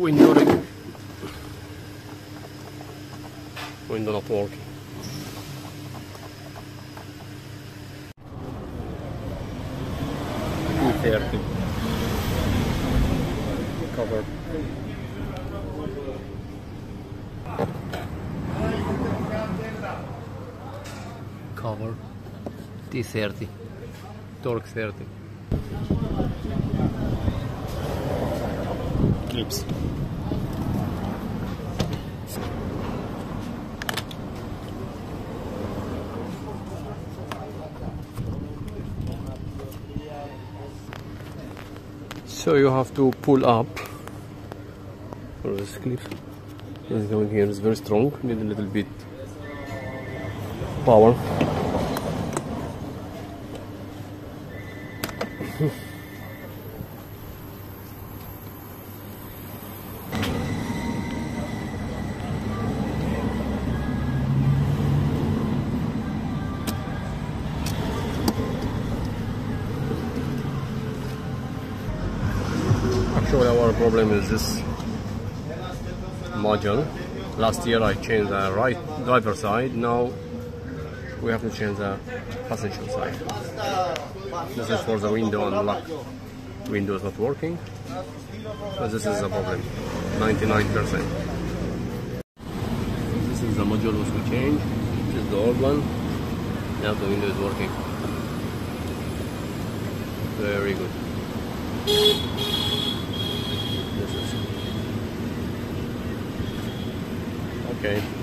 window not working. E30 cover. Cover T30 Torx 30 clips. So you have to pull up for this clip. This going here is very strong, need a little bit power. Actually our problem is this module. Last year I changed the right driver side, now we have to change the passenger side. This is for the window and lock. Window is not working, so this is the problem, 99%. This is the module which we changed. This is the old one. Now the window is working. Very good. This is okay.